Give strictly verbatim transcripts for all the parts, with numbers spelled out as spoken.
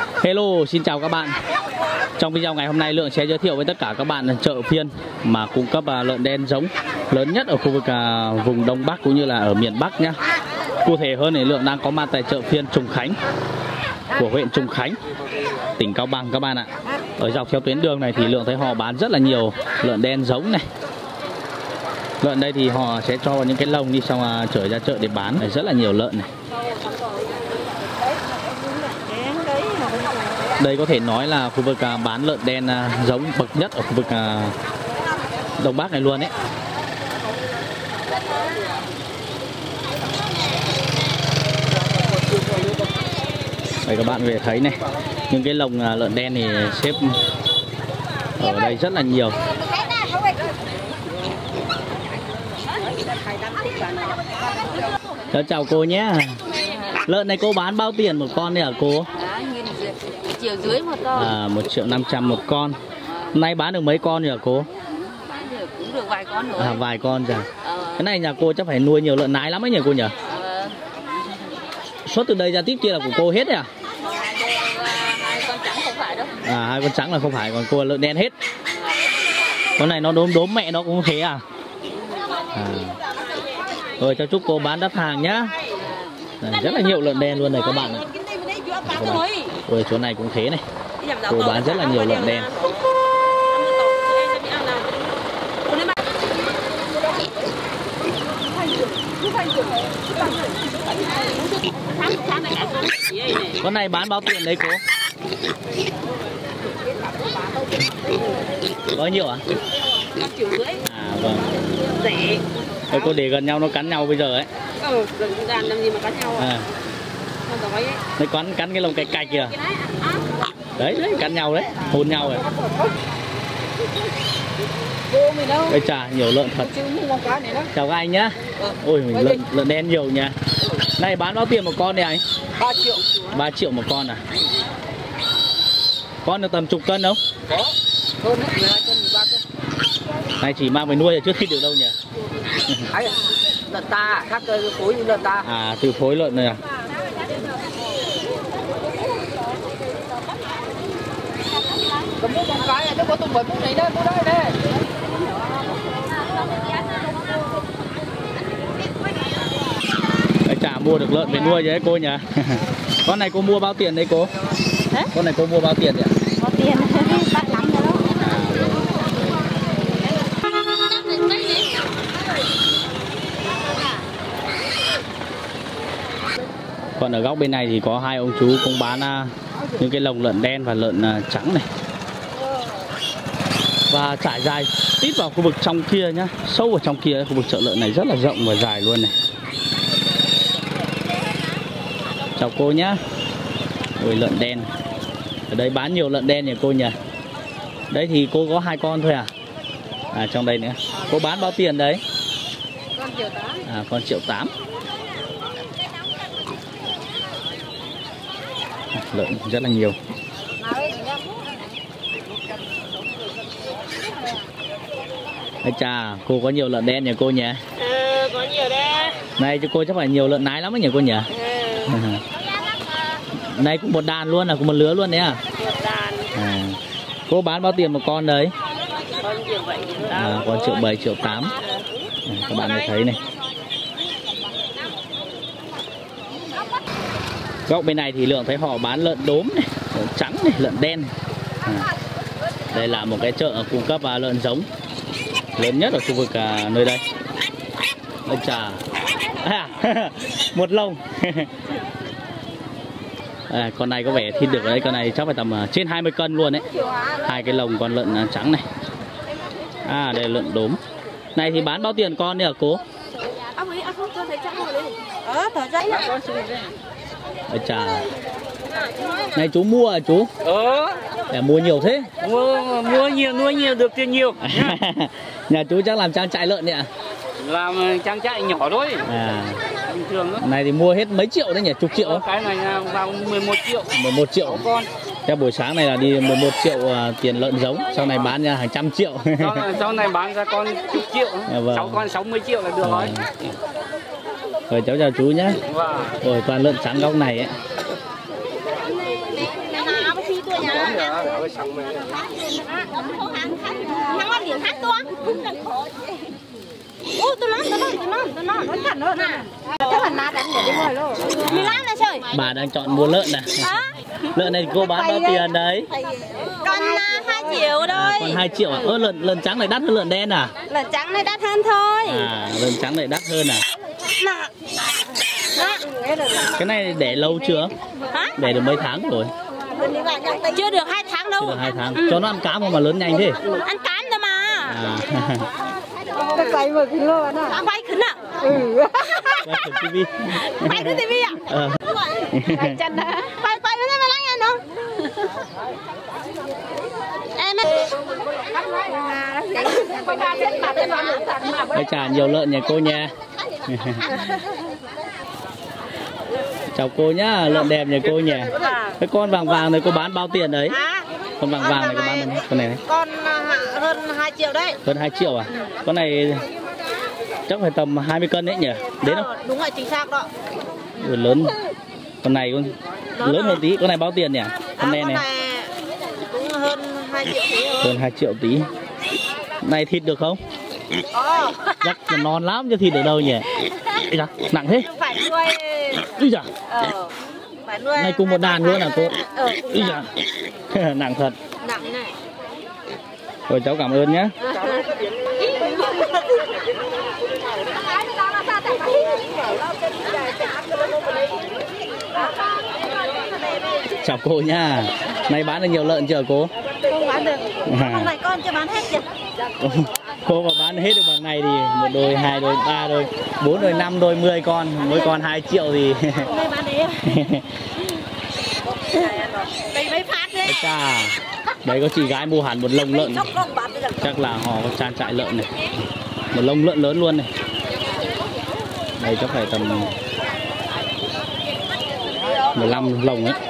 Hello, xin chào các bạn. Trong video ngày hôm nay Lượng sẽ giới thiệu với tất cả các bạn chợ phiên mà cung cấp lợn đen giống lớn nhất ở khu vực vùng Đông Bắc cũng như là ở miền Bắc nhé. Cụ thể hơn thì Lượng đang có mặt tại chợ phiên Trùng Khánh của huyện Trùng Khánh, tỉnh Cao Bằng các bạn ạ. Ở dọc theo tuyến đường này thì Lượng thấy họ bán rất là nhiều lợn đen giống này. Lợn đây thì họ sẽ cho vào những cái lồng đi xong là chở ra chợ để bán. Rất là nhiều lợn này. Đây có thể nói là khu vực bán lợn đen giống bậc nhất ở khu vực Đông Bắc này luôn ấy. Đây các bạn về thấy này, những cái lồng lợn đen thì xếp ở đây rất là nhiều. Chào, chào cô nhé. Lợn này cô bán bao tiền một con đây hả cô? Triệu dưới một con. À, một triệu năm trăm một con. Hôm nay bán được mấy con rồi hả cô? Bán được cũng được vài con rồi. À, vài con rồi. Ờ. Cái này nhà cô chắc phải nuôi nhiều lợn nái lắm ấy nhỉ cô nhỉ? Ờ. Xuất từ đây ra tiếp kia là của cô hết đấy à? Hai con trắng không phải đâu. À, hai con trắng là không phải, còn cô là lợn đen hết. Con này nó đốm đốm mẹ nó cũng thế à? À. Rồi cho chúc cô bán đắt hàng nhá. Đây, rất là nhiều lợn đen luôn này các bạn ạ. Rồi chỗ này cũng thế này. Cô bán rất là nhiều lợn đen. Con này bán bao tiền đấy cô? Bao nhiêu ạ? năm triệu rưỡi. À vâng. Rẻ. Rồi cô để gần nhau nó cắn nhau bây giờ ấy. Ừ, gần gần làm gì mà cắn nhau à? À. Đấy cắn cắn cái lông cạch cạch kìa. Đấy đấy cắn nhau đấy, hôn nhau rồi. Đây chà, nhiều lợn thật. Chào các anh nhá. Ôi mình lợn lợn đen nhiều nha. Này bán bao tiền một con đây anh? ba triệu. ba triệu một con à? Con được tầm chục cân không? Có. Hơn đấy, mười hai cân, mười ba cân. Này chỉ mang về nuôi chứ thịt được đâu nhỉ? Ấy, lợn ta, khác cái phối lợn ta. À, từ phối lợn này à? Có mua một cái này, nó có tùng bảy phút này đó, mua đây này. Đấy chả mua được lợn về nuôi đấy cô nhỉ? Con này cô mua bao tiền đấy cô? Hả? Con này cô mua bao tiền vậy ạ? Có tiền bắt lắm rồi đó. Còn ở góc bên này thì có hai ông chú cũng bán uh, những cái lồng lợn đen và lợn uh, trắng này. Và trải dài tít vào khu vực trong kia nhá, sâu vào trong kia, khu vực chợ lợn này rất là rộng và dài luôn này. Chào cô nhá. Ôi lợn đen. Ở đây bán nhiều lợn đen nhỉ cô nhỉ? Đấy thì cô có hai con thôi à? À trong đây nữa. Cô bán bao tiền đấy? Con triệu tám. À con triệu tám. Lợn rất là nhiều. Ây chà, cô có nhiều lợn đen nhỉ cô nhỉ? Ừ, có nhiều đấy. Này cho cô chắc phải nhiều lợn nái lắm ấy nhỉ cô nhỉ? Ừ. Này cũng một đàn luôn à, cũng một lứa luôn đấy à? Một đàn. À. Cô bán bao tiền một con đấy? Con triệu bảy, triệu tám. À, con triệu bảy, triệu tám. À, các bạn mới thấy này. Góc bên này thì Lượng thấy họ bán lợn đốm này, lợn trắng này, lợn đen này. À. Đây là một cái chợ cung cấp lợn giống lớn nhất ở khu vực à, nơi đây. Ôi chà. À, một lồng. À, con này có vẻ thịt được đấy, con này chắc phải tầm uh, trên hai mươi cân luôn đấy. Hai cái lồng con lợn uh, trắng này. À đây là lợn đốm. Này thì bán bao tiền con đấy hả cô? Ôi chà. Này chú mua à chú? Ờ. Để mua nhiều thế? Mua, mua nhiều, nuôi nhiều được tiền nhiều. Nhà chú chắc làm trang trại lợn đấy ạ? Làm trang trại nhỏ thôi. À. Bình thường đó. Này thì mua hết mấy triệu đấy nhỉ? Chục triệu? Cái này là vào mười một triệu. mười một triệu. Con. Theo buổi sáng này là đi mười một triệu uh, tiền lợn giống, sau này bán ra hàng trăm triệu. Sau này, sau này bán ra con chục triệu. À, vâng. sáu con sáu mươi triệu là được rồi. À. Rồi cháu chào chú nhé. Vâng. Rồi toàn lợn trắng góc này ấy. Thằng ăn điểm hát to. Ô, tôi nói, tôi nói, tôi nói, tôi nói, nói thật nữa nè. Cái phần nát đánh để đi ngồi luôn. mười lăm này trời. Bà đang chọn mua lợn này. Lợn này cô bán bao tiền đấy? Con hai triệu thôi. À, con hai triệu à? Ơ lợn lợn trắng này đắt hơn lợn đen à? Lợn trắng này đắt hơn thôi. À, lợn trắng này đắt hơn à? Nè. Cái này để lâu chưa? Hả? Để được mấy tháng rồi? Chưa được hai tháng đâu. Chưa được hai tháng. Ừ. Cho nó ăn cám không mà lớn nhanh thế? Ăn cám thôi mà. À. Quay vừa kính luôn à? Quay kính à? Ừ. Quay kính tivi. Quay kính tivi à? Ờ. Quay chân đó. Quay quay với nó lắm nha nó. Em Ê, chả nhiều lợn nhà cô nha. Chào cô nhá, lợn đẹp nhà cô nhỉ. Cái con vàng vàng này cô bán bao tiền đấy? Con vàng vàng này cô bán bao nhiêu? Con này này. Con hơn hai triệu đấy. Hơn hai triệu à? Con này chắc phải tầm hai mươi cân đấy nhỉ? Đến không? Đúng rồi, chính xác đó. Ủa, lớn. Con này con lớn hơn tí. Con này bao tiền nhỉ? Con này này. Cũng hơn hai triệu tí. Hơn hai triệu tí. Này thịt được không? Ờ. Chắc là non lắm chứ thịt được đâu nhỉ? Ê da, nặng thế. Phải nuôi. Úi da. Ờ. Phải nuôi. Này cùng một đàn luôn à cô? Ờ, Úi da. Nặng thật. Nặng này. Rồi cháu cảm ơn nhé. Chào cô nha. Nay bán được nhiều lợn chưa cô? Không bán được. À. Hôm nay con chưa bán hết chưa? Cô mà bán hết được bằng này thì một đôi, hai đôi, ba đôi, bốn đôi, năm đôi, mười con, mỗi con hai triệu thì. Hôm nay bán đấy. Đây mới phát đấy. Chà, đấy có chị gái mua hẳn một lồng lợn. Chắc là họ có trang trại lợn này. Một lồng lợn lớn luôn này. Đây chắc phải tầm mười lăm lồng ấy.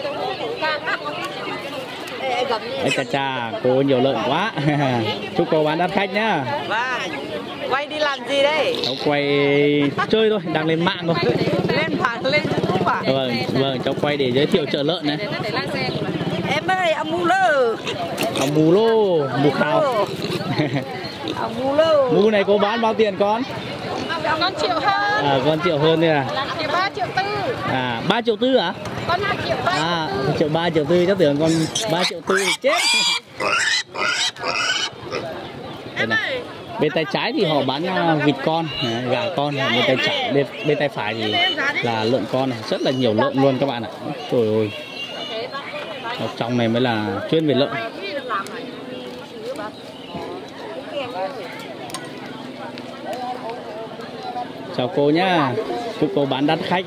Ê chà chà, cô nhiều lợn quá. Chúc cô bán đắt khách nhá. Vâng. Quay đi làm gì đây? Cháu quay chơi thôi, đang lên mạng thôi. Lên mạng, lên YouTube à? Vâng, vâng, cháu quay để giới thiệu chợ lợn này. Em ơi, ông Mù Lô. Ông Mù Lô, Mù Khao. Ông Mù Lô. Mù này cô bán bao tiền con? Con triệu hơn. À, con triệu hơn đây à? Thì ba triệu tư. À, ba triệu tư à? Con hai triệu ba. À, triệu ba triệu tư chắc tưởng con ba triệu tư thì chết. Đây này. Bên tay trái thì họ bán vịt con, gà con, bên tay trái, bên, bên tay phải thì là lợn con này, rất là nhiều lợn luôn các bạn ạ. Trời ơi. Ở trong này mới là chuyên về lợn. Chào cô nhá. Chúc cô bán đắt khách.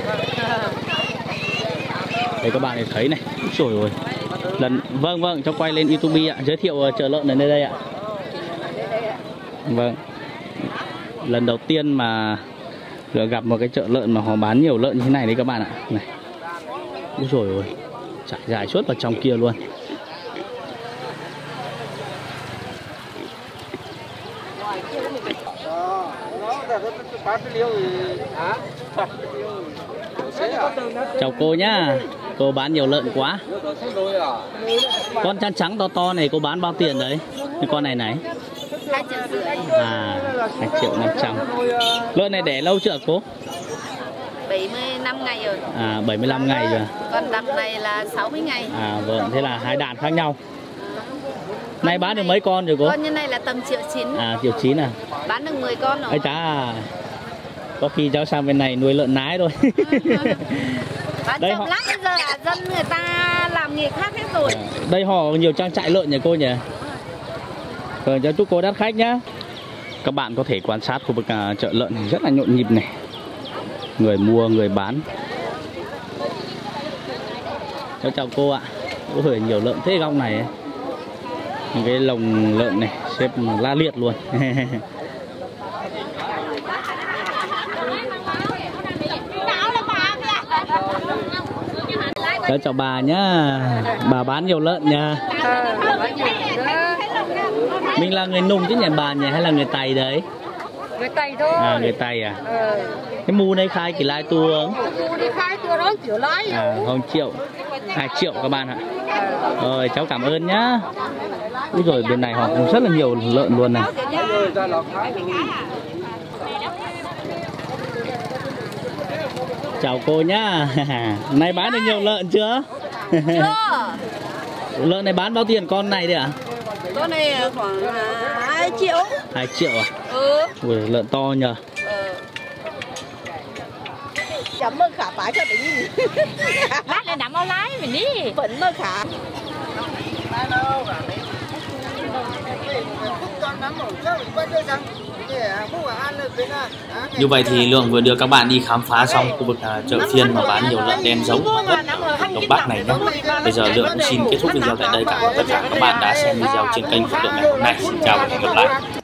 Đây các bạn thấy này. Trời ơi. Lần vâng vâng, cho quay lên YouTube ạ, giới thiệu chợ lợn ở nơi đây ạ. Vâng. Lần đầu tiên mà gặp một cái chợ lợn mà họ bán nhiều lợn như thế này đấy các bạn ạ. Này. Úi dồi ôi. Trải dài suốt vào trong kia luôn. Chào cô nhá. Cô bán nhiều lợn quá. Con chăn trắng to to này cô bán bao tiền đấy? Cái con này này. Hai triệu rưỡi. À, hai triệu năm trăm. Lợn này đẻ lâu chưa cô? bảy mươi lăm ngày rồi. À, bảy mươi lăm ngày rồi. Còn đàn này là sáu mươi ngày. À vâng, thế là hai đàn khác nhau. Nay bán được mấy con rồi cô? Con như này là tầm triệu chín. À, triệu chín à? Bán được mười con rồi. Ây chà, có khi cháu sang bên này nuôi lợn nái rồi. Bán đây chậm họ... lắm, bây giờ dân người ta làm nghề khác hết rồi. À, đây họ nhiều trang trại lợn nhỉ cô nhỉ? Rồi cháu chúc cô đắt khách nhá. Các bạn có thể quan sát khu vực uh, chợ lợn rất là nhộn nhịp này. Người mua, người bán. Cháu chào cô ạ. Ôi nhiều lợn thế góc này ấy. Cái lồng lợn này xếp la liệt luôn. Cháu chào bà nhá. Bà bán nhiều lợn nha. Mình là người Nùng chứ nhỉ bà nhỉ, hay là người Tày đấy? người Tây thôi. À, người Tây à? Ờ. Cái mù này khai kỳ lai tua Đi khai tua đó triệu lái. à, không triệu hai triệu các bạn ạ. Rồi cháu cảm ơn nhá. Úi rồi bên này họ cũng rất là nhiều lợn luôn này. Chào cô nhá. Nay bán được nhiều lợn chưa? Lợn này bán bao tiền con này đấy ạ? À? Con này khoảng hai triệu. hai triệu à? Ừ. Ui, lợn to nhờ. Chấm mơ khả bái cho để nhìn. Lát lên đám ao lái mình đi. Vẫn mơ khả. Như vậy thì Lượng vừa đưa các bạn đi khám phá xong khu vực uh, chợ phiên mà bán nhiều lợn đen giống ở Đông Bắc này nhé. Bây giờ Lượng cũng xin kết thúc video tại đây. Cảm ơn tất cả các bạn đã xem video trên kênh của Lượng ngày hôm nay. Xin chào và hẹn gặp lại.